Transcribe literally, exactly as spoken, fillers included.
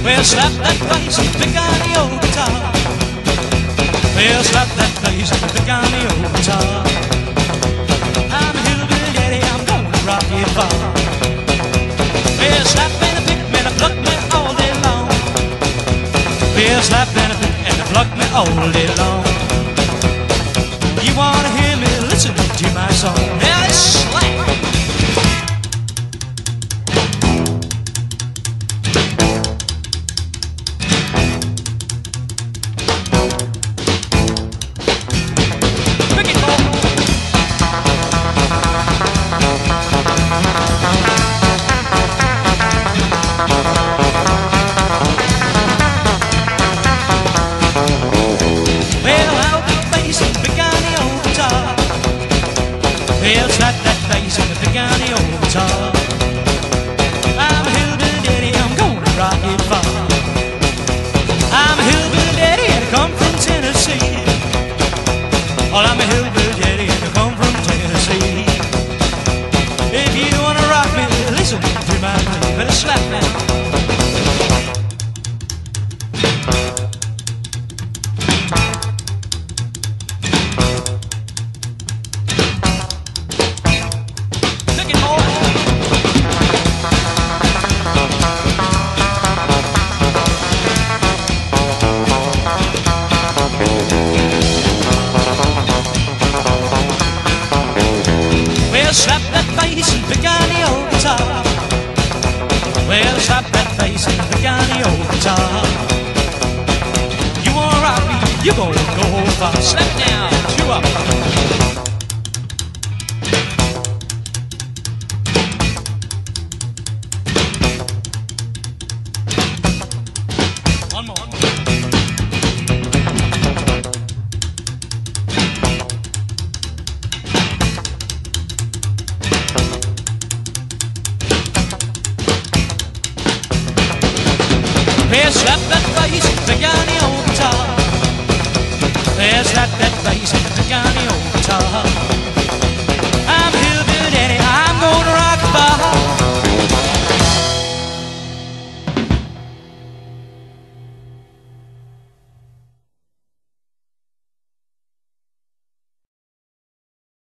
Well, slap that bass and pick on the old guitar. Well, slap that bass and pick on the old guitar. I'm a hillbilly daddy, I'm gonna rock it far. Well, slap and a pick me and a pluck me all day long. Well, slap and a pick and a pluck me all day long. You wanna hear me listen to my song? Now it's slap. Well, slap that bass and pick on the old guitar. I'm a hillbilly daddy, I'm gonna rock it far. I'm a hillbilly daddy and I come from Tennessee. Well, I'm a hillbilly daddy and I come from Tennessee. If you wanna rock me, listen to my play. Better slap now. Well, slap that bass and pick on the old guitar. Well, slap that bass and pick on the old guitar. You wanna rock me, you gonna go far. Slap down, chew up. One more. Well, slap that bass and pick on the old guitar. Well, slap that bass and pick on the old guitar.